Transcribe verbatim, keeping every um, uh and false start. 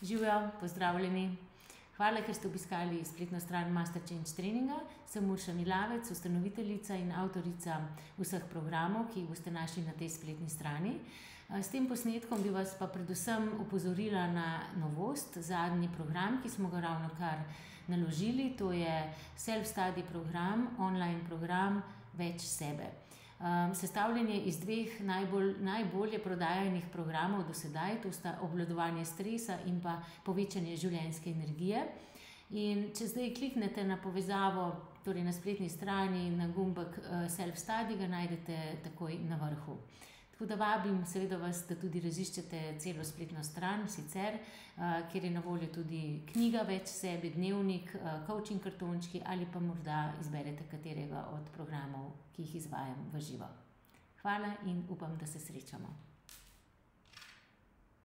Živijo, pozdravljeni. Hvala, ker ste obiskali spletno stran Master Change treninga. Sem Urša Milavec, ustanoviteljica in avtorica vseh programov, ki jih boste našli na tej spletni strani. S tem posnetkom bi vas pa predvsem opozorila na novost, zadnji program, ki smo ga ravnokar naložili. To je self-study program, online program Več sebe. Sestavljen je iz dveh najbolj, najbolje prodajanih programov do sedaj, to sta obvladovanje stresa in pa povečanje življenjske energije. In če zdaj kliknete na povezavo, torej na spletni strani, na gumbek self-study, ga najdete takoj na vrhu. Tako da vabim seveda vas, da tudi raziščete celo spletno stran sicer, kjer je na voljo tudi knjiga Več sebe, dnevnik, coaching kartončki ali pa morda izberete katerega od programov, ki jih izvajam v živo. Hvala in upam, da se srečamo.